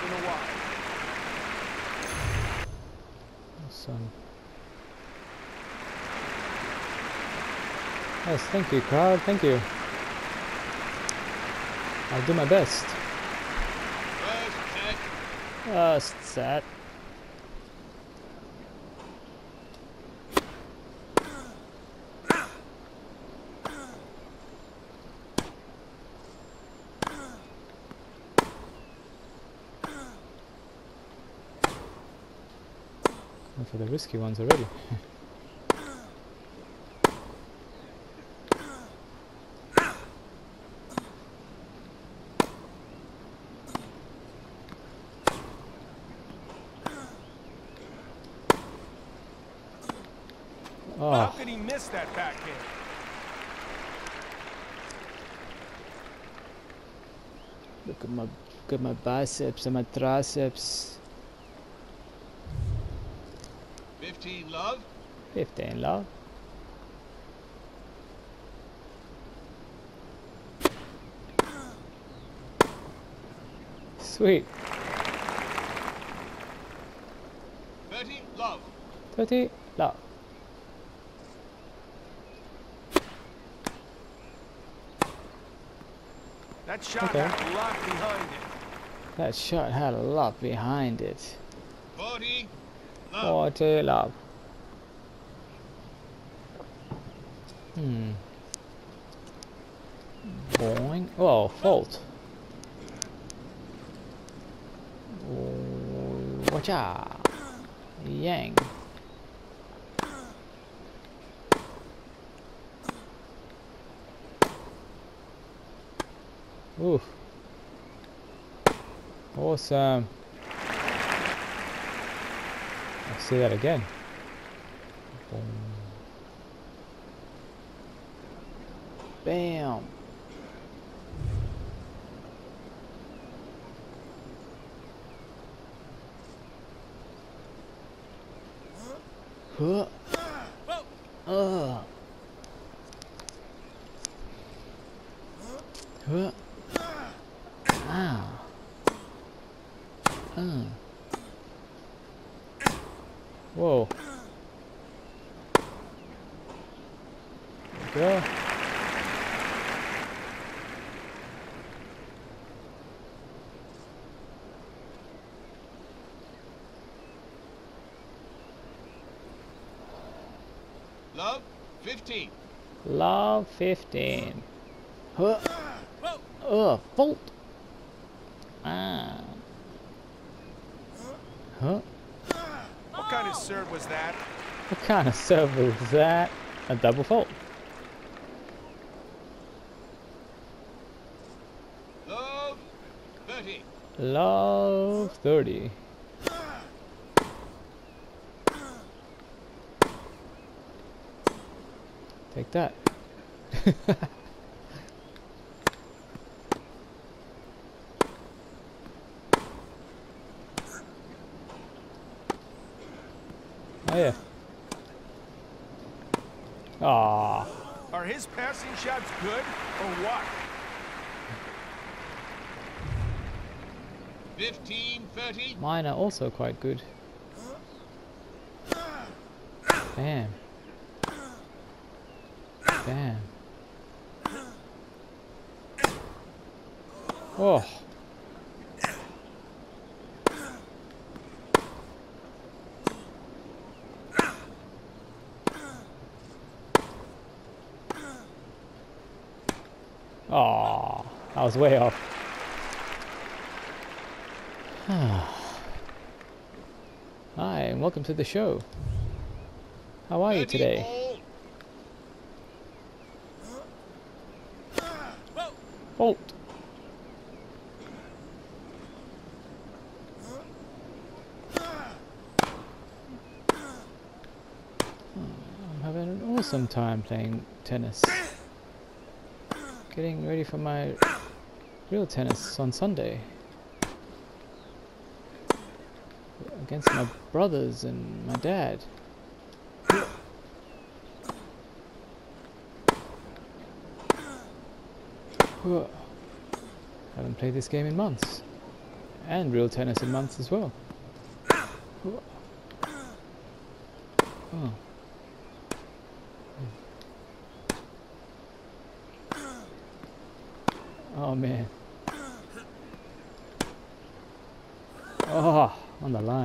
in a while. Awesome. Yes, thank you, crowd. Thank you. I'll do my best. First set. Set. Going for the risky ones already. How Oh, could he miss that backhand? look at my biceps and my triceps. 15 love. 15, love. Sweet. 30 love. 30, love. That shot Okay. had a lot behind it. That shot had a lot behind it. 40 love. 40, love. Hmm. Boing. Oh, fault. Watcha. Yang. Oof. Awesome. Let's see that again. Boom. Bam. Huh. Huh. Ah. Whoa. There we go. Love. 15. Love 15. Huh. Fault. Ah. Huh? What kind of serve was that? What kind of serve is that? A double fault. Love. 30. Love 30. Take that. Oh yeah. Ah. Are his passing shots good or what? 15, 30. Mine are also quite good. Bam. Bam. Oh. Oh, I was way off. Hi, and welcome to the show. How are you 30 today? all. Fault. I'm having an awesome time playing tennis. Getting ready for my real tennis on Sunday. Against my brothers and my dad. Haven't played this game in months. And real tennis in months as well. Oh. Oh man. Oh, on the line.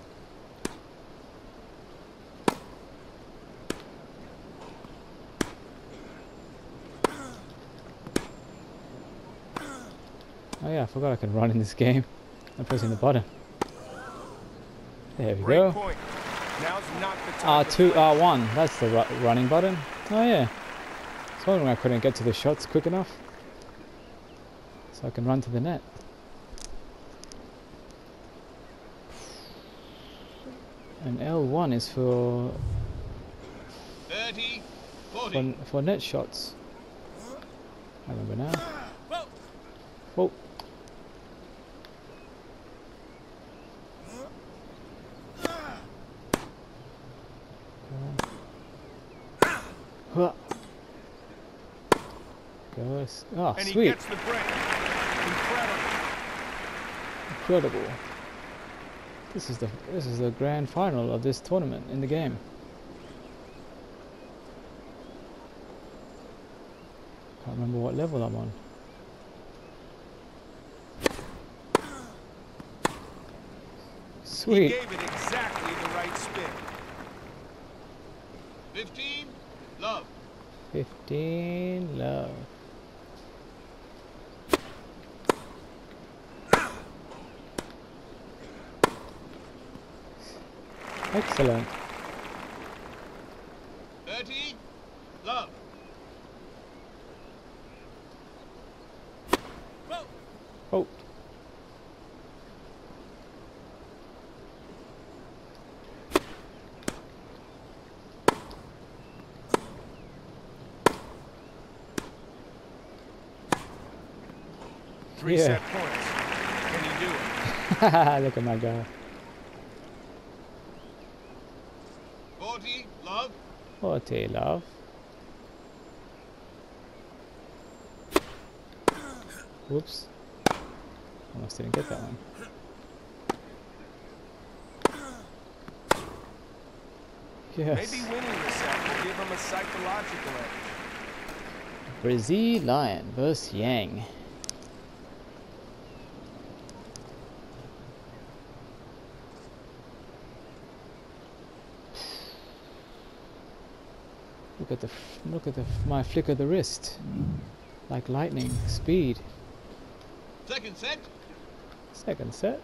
Oh yeah, I forgot I can run in this game. I'm pressing the button. There we Break go. point. Now's not the time. R2, R1. That's the running button. Oh yeah. I was wondering I couldn't get to the shots quick enough, so I can run to the net. And L1 is for 30, 40. for net shots. I remember now. Whoa. Goes. Oh, And he sweet. gets the break. Incredible. Incredible. This is the grand final of this tournament in the game. Can't remember what level I'm on. He Sweet. gave it exactly the right spin. 15, love. 15 love. Excellent. 30, love. Oh. Three Yeah. set points. Can he do it? Look at my guy. 40, love. 40 love. Whoops. Almost didn't get that one. Yes. Maybe winning this set will give him a psychological edge. Brazil Lion versus Yang. Look at my flick of the wrist, like lightning speed. Second set. Second set.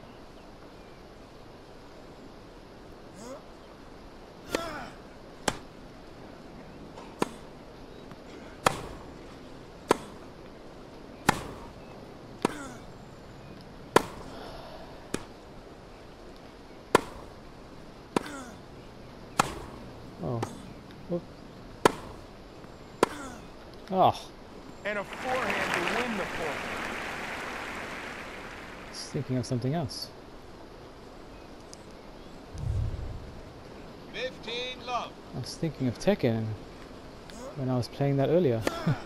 Oh. Whoop. Oh. And a forehand to win the point. I was thinking of something else. 15, love. I was thinking of Tekken when I was playing that earlier.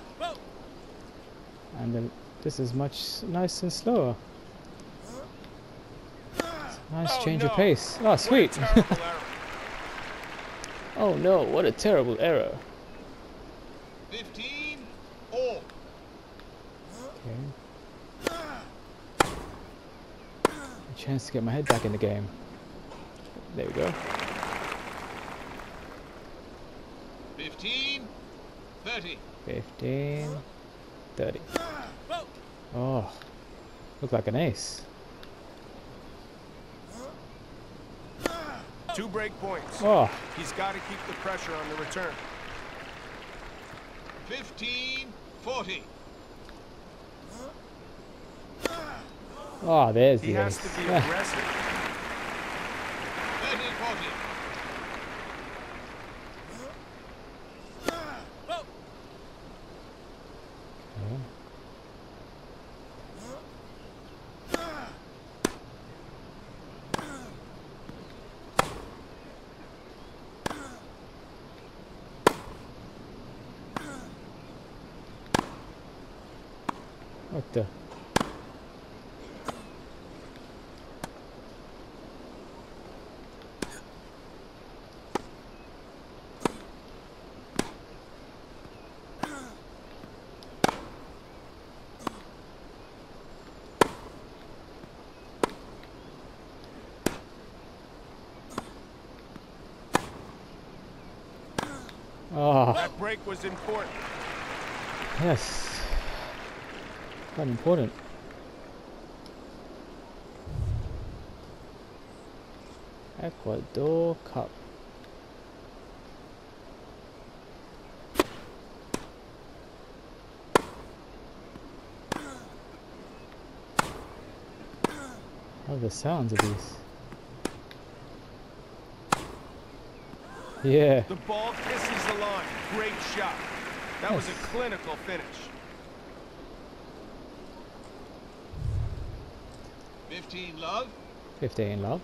And then this is much nice and slower. Nice Oh, change of no. pace. Oh, What a sweet. terrible error. Oh no, what a terrible error. 15, all. Okay. A chance to get my head back in the game. There we go. 15, 30. 15, 30. Oh, look like an ace. 2 break points. Oh, He's got to keep the pressure on the return. 15, 40. oh, there's He the has ace. to be aggressive. 30, 40. Okay. What the? Oh, That break was important. yes. Quite important. Ecuador Cup. I love the sounds of these. Yeah. The ball kisses the line. Great shot. That was a Yes. clinical finish. 15 love. 15 love.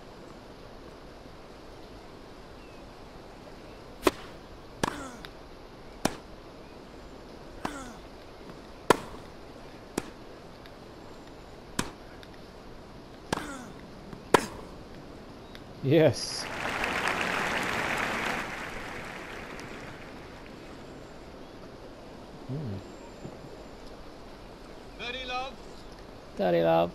Yes. Mm. 30 love. Daddy love.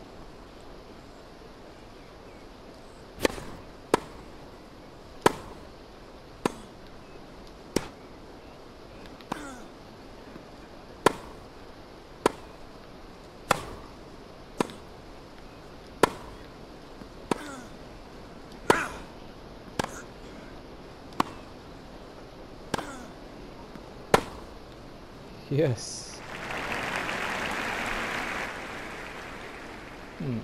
Yes. Hmm.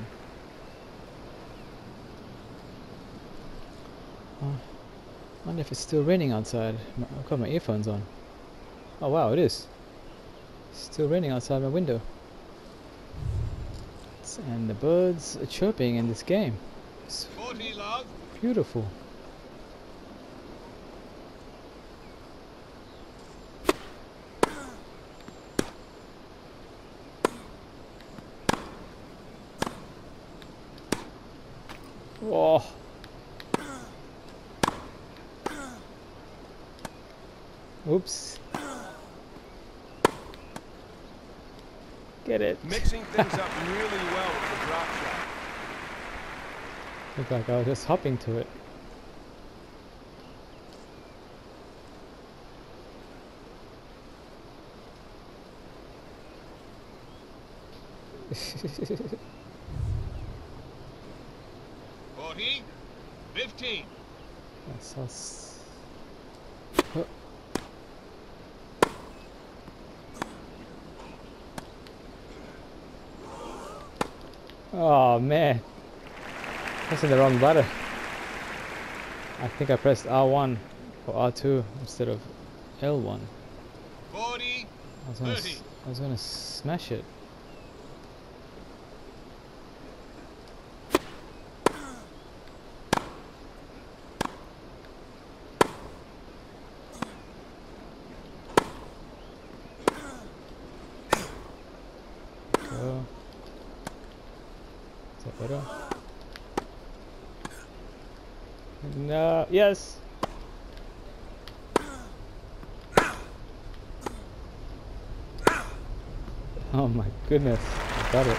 I wonder if it's still raining outside. I've got my earphones on. Oh wow, it is. It's still raining outside my window. And the birds are chirping in this game. It's 40 love. beautiful. Whoa. Oops. Get it. Mixing things up really well with the drop shot. Looked like I was just hopping to it. Forty. 15. That's us. Oh man, pressing the wrong button. I think I pressed R1 or R2 instead of L1. 40. I was gonna smash it. Go. Is that better? No. Yes. Oh my goodness! I got it.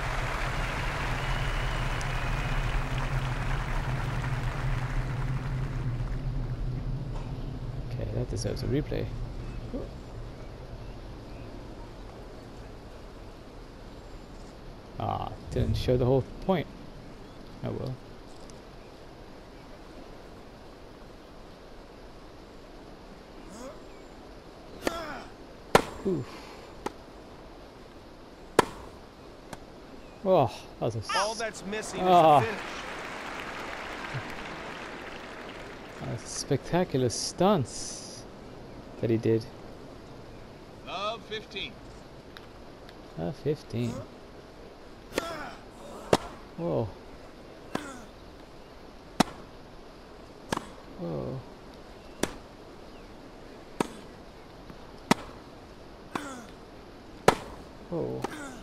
Okay, that deserves a replay. Ah, didn't show the whole point. Oh well. Oof. Oh, that was All that's missing is Ah. the finish. spectacular stunts that he did. Love 15. 15. Whoa. Whoa. Whoa.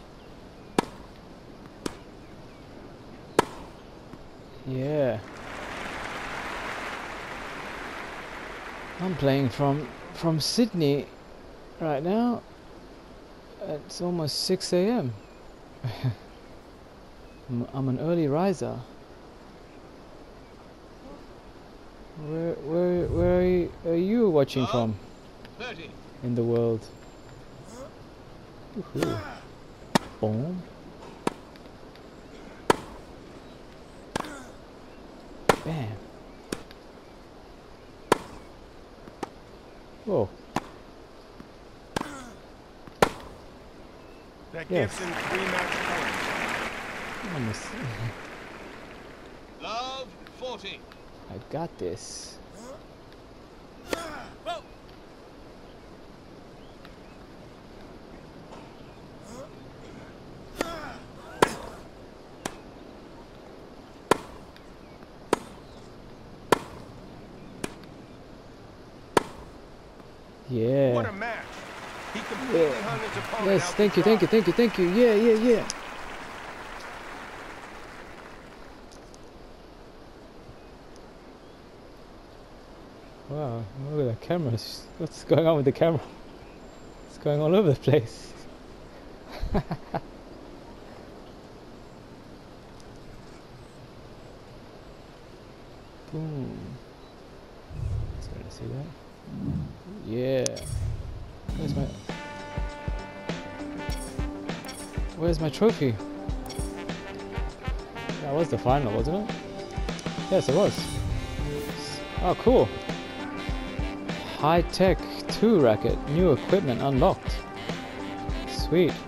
Yeah. I'm playing from Sydney right now. It's almost 6 a.m. I'm an early riser. Where are you watching from? 30. in the world. Woohoo. Boom. Bam. Whoa. That Yes. gives him 3 match points. Almost. Love 40. I got this. Whoa. Yeah. What a match. He completely hung his opponent Yes, out to thank you, dry. thank you, thank you, thank you. Yeah, yeah, yeah. Wow, look at the cameras. What's going on with the camera? It's going all over the place. Boom. Sorry to see that. Yeah. Where's my trophy? That was the final, wasn't it? Yes, it was. Oh, cool. High Tech 2 racket. New equipment unlocked. Sweet.